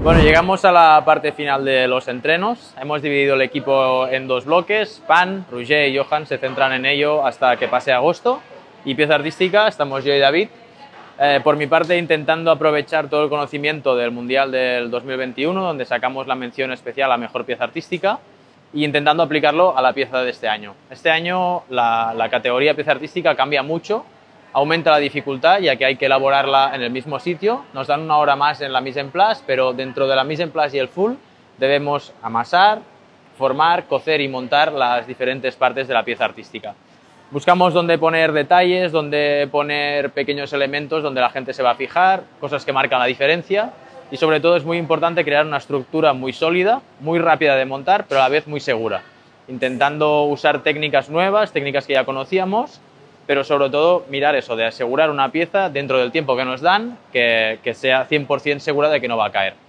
Bueno, llegamos a la parte final de los entrenos. Hemos dividido el equipo en dos bloques. Pan, Roger y Johan se centran en ello hasta que pase agosto. Y pieza artística, estamos yo y David. Por mi parte, intentando aprovechar todo el conocimiento del Mundial del 2021, donde sacamos la mención especial a Mejor Pieza Artística, e intentando aplicarlo a la pieza de este año. Este año la categoría pieza artística cambia mucho, aumenta la dificultad ya que hay que elaborarla en el mismo sitio, nos dan una hora más en la mise en place, pero dentro de la mise en place y el full debemos amasar, formar, cocer y montar las diferentes partes de la pieza artística. Buscamos dónde poner detalles, dónde poner pequeños elementos donde la gente se va a fijar, cosas que marcan la diferencia y sobre todo es muy importante crear una estructura muy sólida, muy rápida de montar, pero a la vez muy segura, intentando usar técnicas nuevas, técnicas que ya conocíamos, pero sobre todo mirar eso, de asegurar una pieza dentro del tiempo que nos dan, que sea 100% segura de que no va a caer.